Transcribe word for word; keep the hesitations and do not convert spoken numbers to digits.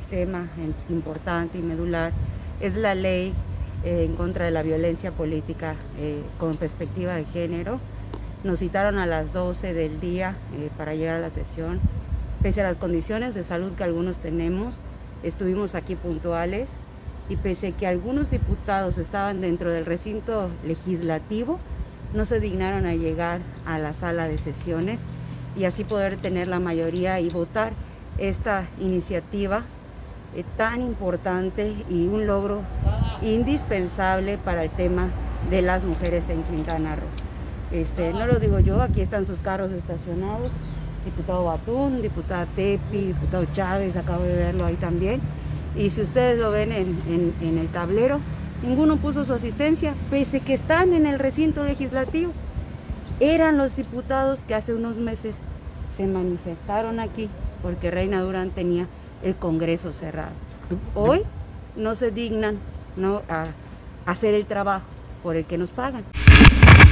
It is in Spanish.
tema importante y medular es la ley eh, en contra de la violencia política eh, con perspectiva de género. Nos citaron a las doce del día eh, para llegar a la sesión. Pese a las condiciones de salud que algunos tenemos, estuvimos aquí puntuales y pese a que algunos diputados estaban dentro del recinto legislativo, no se dignaron a llegar a la sala de sesiones y así poder tener la mayoría y votar esta iniciativa eh, tan importante y un logro indispensable para el tema de las mujeres en Quintana Roo. Este, no lo digo yo, aquí están sus carros estacionados, diputado Batún, diputada Tepi, diputado Chávez, acabo de verlo ahí también, y si ustedes lo ven en, en, en el tablero, ninguno puso su asistencia, pese que están en el recinto legislativo. Eran los diputados que hace unos meses se manifestaron aquí porque Reina Durán tenía el Congreso cerrado. Hoy no se dignan, ¿no?, a hacer el trabajo por el que nos pagan.